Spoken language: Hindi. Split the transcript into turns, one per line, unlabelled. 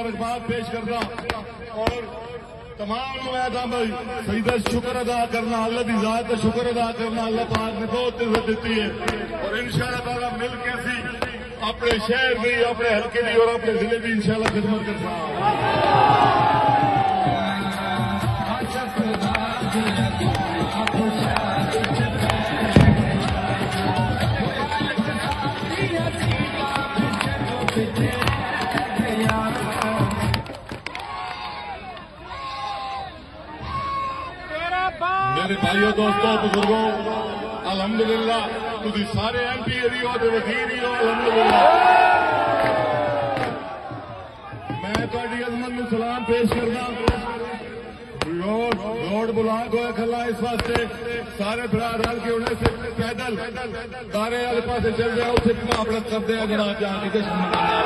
मुबारकबाद पेश करना और तमाम मैं था भाई सईदा शुक्र अदा करना, अल्लाह की जात का शुक्र अदा करना। अल्लाह पाक ने बहुत इज्जत दी है और इंशाअल्लाह ताला मिल के असी अपने शहर की, अपने हल्के की और अपने जिले की इंशाअल्लाह खिदमत कर मेरे भाइयों दोस्तों बुजुर्गों, अल्हम्दुलिल्लाह तुझी सारे MP हो ते वजीर ही हो। अल्हम्दुलिल्लाह मैं तुहाडी अजमत नूं सलाम पेश करदा। रोड ब्लॉक होया खला इस वास्ते सारे भरा रल के उन्हें से पैदल दारे वाले पास चल रहे, उसे अपना करते हैं जरा जाके